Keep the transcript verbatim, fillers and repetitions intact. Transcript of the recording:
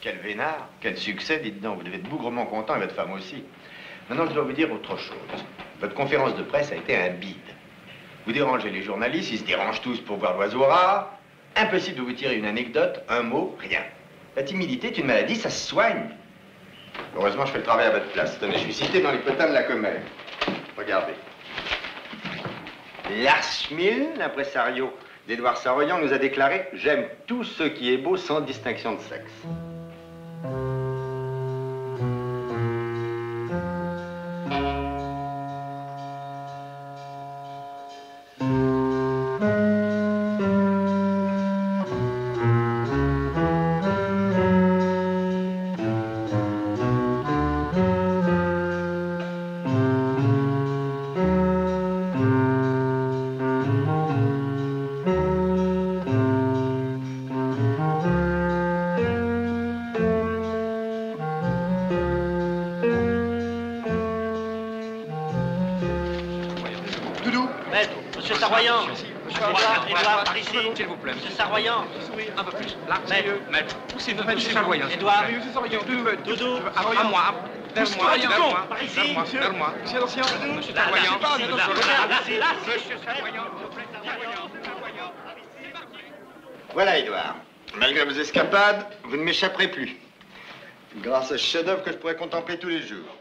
Quel vénard, quel succès, dites donc. Vous devez être bougrement content et votre femme aussi. Maintenant, je dois vous dire autre chose. Votre conférence de presse a été un bide. Vous dérangez les journalistes, ils se dérangent tous pour voir l'oiseau rare. Impossible de vous tirer une anecdote, un mot, rien. La timidité est une maladie, ça se soigne. Heureusement, je fais le travail à votre place. Tenez, je suis cité dans les potins de la Commère. Regardez. Lars Schmill, l'impresario d'Édouard Saroyan, nous a déclaré « J'aime tout ce qui est beau sans distinction de sexe ». S'il vous plaît. Monsieur Saroyan. Un peu plus. Là, Maître. Maître. Poussez-vous, Monsieur Saroyan. Édouard. Doudou. À moi. Vers moi. Vers moi. Par ici. Vers moi. Vers moi. Monsieur l'ancien. Monsieur Saroyan. Monsieur Saroyan. Voilà, Édouard. Malgré vos escapades, vous ne m'échapperez plus. Grâce à ce chef-d'œuvre que je pourrais contempler tous les jours.